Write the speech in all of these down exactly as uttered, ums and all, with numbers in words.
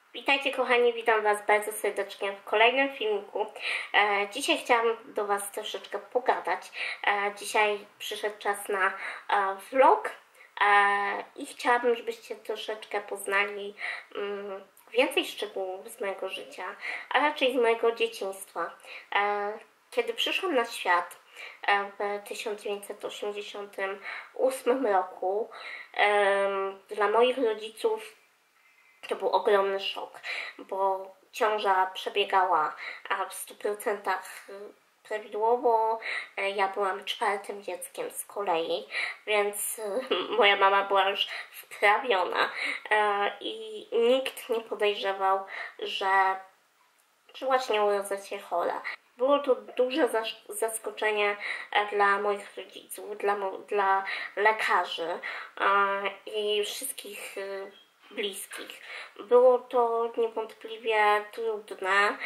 Witajcie kochani, witam Was bardzo serdecznie w kolejnym filmiku. E, dzisiaj chciałam do Was troszeczkę pogadać. E, dzisiaj przyszedł czas na e, vlog e, i chciałabym, żebyście troszeczkę poznali mm, więcej szczegółów z mojego życia, a raczej z mojego dzieciństwa. E, kiedy przyszłam na świat e, w tysiąc dziewięćset osiemdziesiątym ósmym roku, e, dla moich rodziców to był ogromny szok, bo ciąża przebiegała w stu procentach prawidłowo. Ja byłam czwartym dzieckiem z kolei, więc moja mama była już wprawiona i nikt nie podejrzewał, że, że właśnie urodzę się chora. Było to duże zaskoczenie dla moich rodziców, dla, dla lekarzy i wszystkich bliskich. Było to niewątpliwie trudne,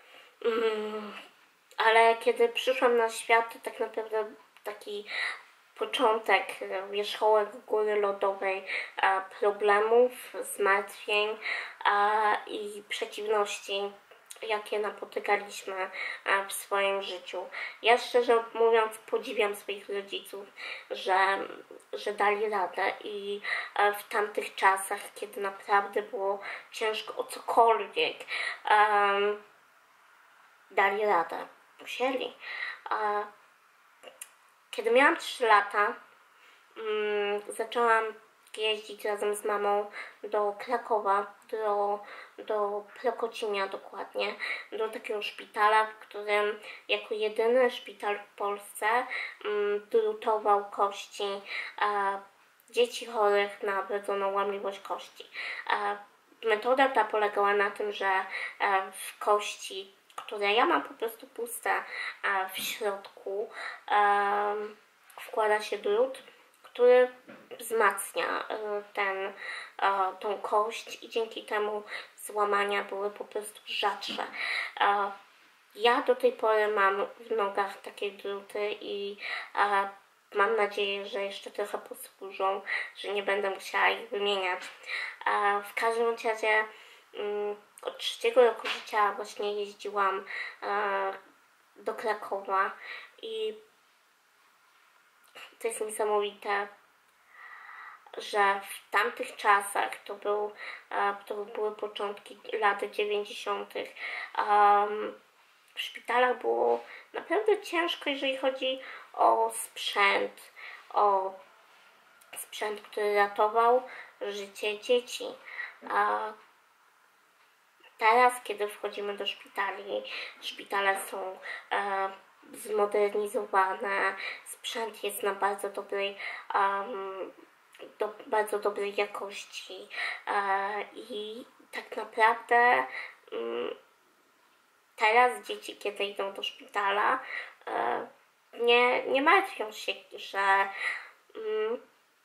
ale kiedy przyszłam na świat, to tak naprawdę taki początek wierzchołek góry lodowej problemów, zmartwień i przeciwności, jakie napotykaliśmy w swoim życiu. Ja szczerze mówiąc podziwiam swoich rodziców, że, że dali radę i w tamtych czasach, kiedy naprawdę było ciężko o cokolwiek, um, dali radę. Musieli. Kiedy miałam trzy lata, um, zaczęłam jeździć razem z mamą do Krakowa, do, do Prokocinia dokładnie, do takiego szpitala, w którym jako jedyny szpital w Polsce um, drutował kości e, dzieci chorych na wrodzoną łamliwość kości. E, metoda ta polegała na tym, że e, w kości, które ja mam po prostu puste, e, w środku e, wkłada się drut, który wzmacnia ten, tą kość i dzięki temu złamania były po prostu rzadsze. Ja do tej pory mam w nogach takie druty i mam nadzieję, że jeszcze trochę posłużą, że nie będę musiała ich wymieniać. W każdym razie od trzeciego roku życia właśnie jeździłam do Krakowa i to jest niesamowite, że w tamtych czasach, to, był, to były początki lat dziewięćdziesiątych, w szpitalach było naprawdę ciężko, jeżeli chodzi o sprzęt, o sprzęt, który ratował życie dzieci. Teraz, kiedy wchodzimy do szpitali, szpitale są e, zmodernizowane, sprzęt jest na bardzo dobrej, um, do, bardzo dobrej jakości e, i tak naprawdę um, teraz dzieci, kiedy idą do szpitala, e, nie, nie martwią się, że, um,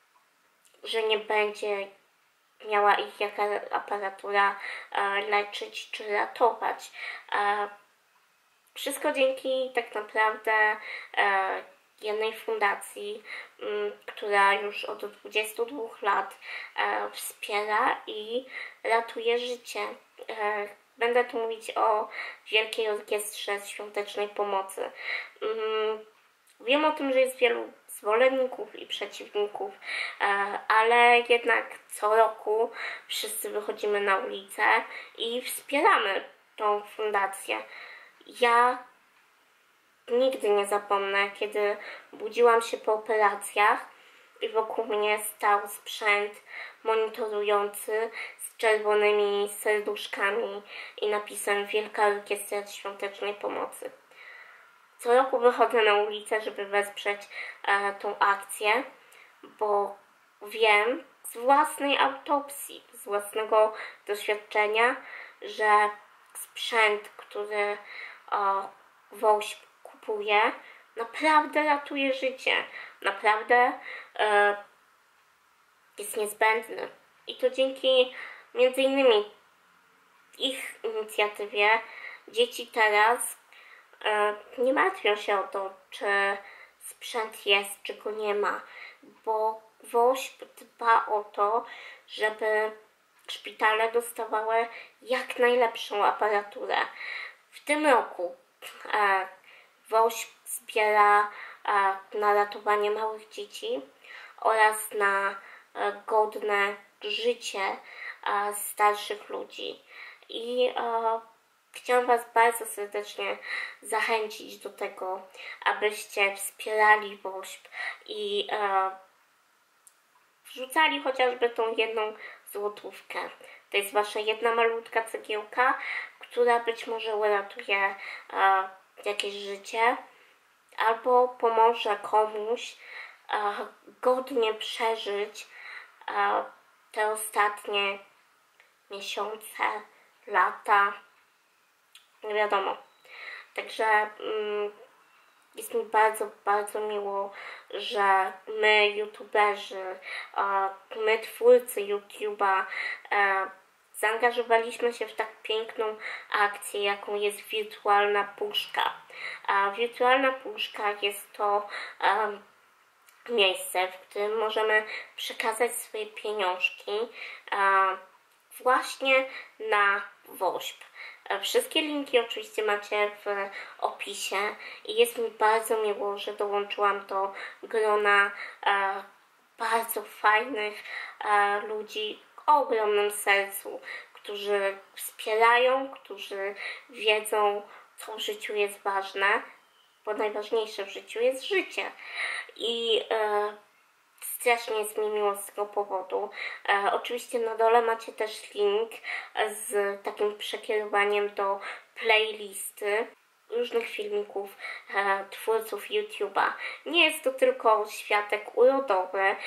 że nie będzie miała ich jaka aparatura e, leczyć czy ratować. E, wszystko dzięki tak naprawdę e, jednej fundacji, m, która już od dwudziestu dwóch lat e, wspiera i ratuje życie. E, będę tu mówić o Wielkiej Orkiestrze Świątecznej Pomocy. Mm, wiem o tym, że jest wielu zwolenników i przeciwników, ale jednak co roku wszyscy wychodzimy na ulicę i wspieramy tą fundację. Ja nigdy nie zapomnę, kiedy budziłam się po operacjach i wokół mnie stał sprzęt monitorujący z czerwonymi serduszkami i napisem Wielka Orkiestra Świątecznej Pomocy. Co roku wychodzę na ulicę, żeby wesprzeć e, tą akcję, bo wiem z własnej autopsji, z własnego doświadczenia, że sprzęt, który e, WOŚP kupuje, naprawdę ratuje życie, naprawdę e, jest niezbędny. I to dzięki między innymi ich inicjatywie dzieci teraz nie martwią się o to, czy sprzęt jest, czy go nie ma, bo WOŚP dba o to, żeby szpitale dostawały jak najlepszą aparaturę. W tym roku e, WOŚP zbiera e, na ratowanie małych dzieci oraz na e, godne życie e, starszych ludzi. I e, chciałam Was bardzo serdecznie zachęcić do tego, abyście wspierali WOŚP i e, wrzucali chociażby tą jedną złotówkę. To jest Wasza jedna malutka cegiełka, która być może uratuje e, jakieś życie albo pomoże komuś e, godnie przeżyć e, te ostatnie miesiące, lata, nie wiadomo. Także mm, jest mi bardzo, bardzo miło, że my, youtuberzy, my, twórcy YouTube'a, zaangażowaliśmy się w tak piękną akcję, jaką jest Wirtualna Puszka. Wirtualna Puszka jest to miejsce, w którym możemy przekazać swoje pieniążki właśnie na WOŚP. Wszystkie linki oczywiście macie w opisie i jest mi bardzo miło, że dołączyłam do grona e, bardzo fajnych e, ludzi o ogromnym sercu, którzy wspierają, którzy wiedzą, co w życiu jest ważne, bo najważniejsze w życiu jest życie. I e, strasznie jest mi miło z tego powodu. E, oczywiście na dole macie też link z takim przekierowaniem do playlisty różnych filmików e, twórców YouTube'a. Nie jest to tylko światek urodowy e,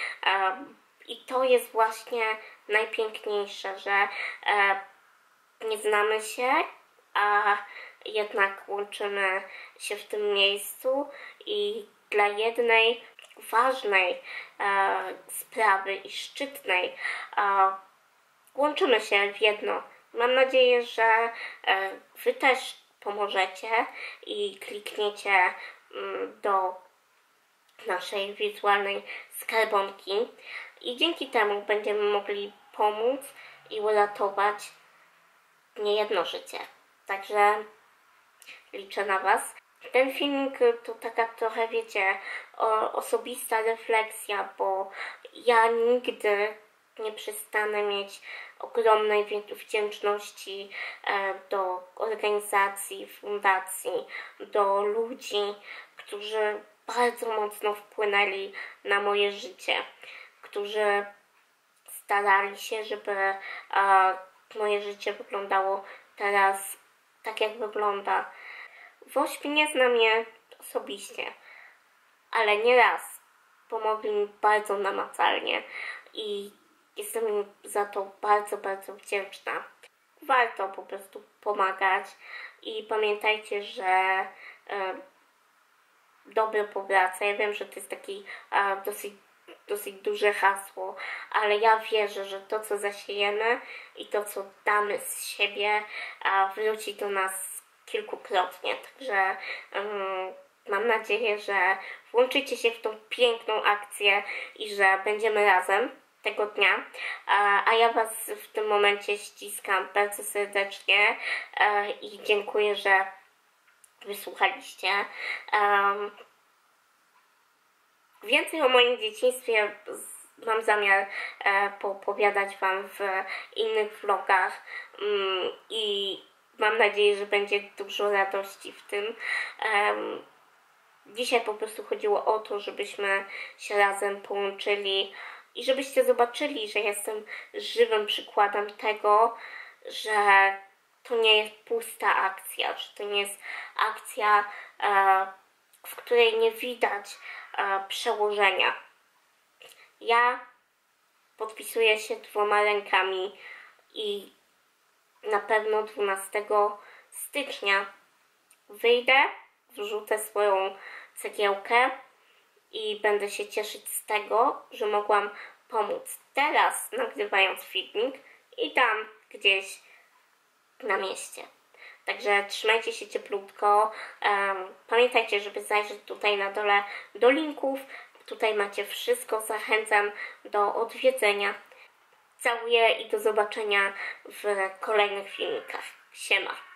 i to jest właśnie najpiękniejsze, że e, nie znamy się, a jednak łączymy się w tym miejscu i dla jednej ważnej e, sprawy i szczytnej e, łączymy się w jedno. Mam nadzieję, że e, Wy też pomożecie i klikniecie mm, do naszej wirtualnej skarbonki i dzięki temu będziemy mogli pomóc i uratować niejedno życie. Także liczę na Was. Ten filmik to taka trochę, wiecie, o, osobista refleksja, bo ja nigdy nie przestanę mieć ogromnej wdzięczności e, do organizacji, fundacji, do ludzi, którzy bardzo mocno wpłynęli na moje życie, którzy starali się, żeby e, moje życie wyglądało teraz tak, jak wygląda. WOŚP nie zna mnie osobiście, ale nieraz pomogli mi bardzo namacalnie i jestem im za to bardzo, bardzo wdzięczna. Warto po prostu pomagać i pamiętajcie, że e, dobro powraca. Ja wiem, że to jest takie e, dosyć, dosyć duże hasło, ale ja wierzę, że to, co zasiejemy i to, co damy z siebie, e, wróci do nas kilkukrotnie, także um, mam nadzieję, że włączycie się w tą piękną akcję i że będziemy razem tego dnia, a, a ja Was w tym momencie ściskam bardzo serdecznie e, i dziękuję, że wysłuchaliście. Um, więcej o moim dzieciństwie mam zamiar e, poopowiadać Wam w innych vlogach um, i mam nadzieję, że będzie dużo radości w tym. Um, dzisiaj po prostu chodziło o to, żebyśmy się razem połączyli i żebyście zobaczyli, że jestem żywym przykładem tego, że to nie jest pusta akcja, że to nie jest akcja, e, w której nie widać e, przełożenia. Ja podpisuję się dwoma rękami i na pewno dwunastego stycznia wyjdę, wrzucę swoją cegiełkę i będę się cieszyć z tego, że mogłam pomóc teraz, nagrywając filmik i tam gdzieś na mieście. Także trzymajcie się cieplutko. Um, pamiętajcie, żeby zajrzeć tutaj na dole do linków. Tutaj macie wszystko. Zachęcam do odwiedzenia. Całuję i do zobaczenia w kolejnych filmikach. Siema!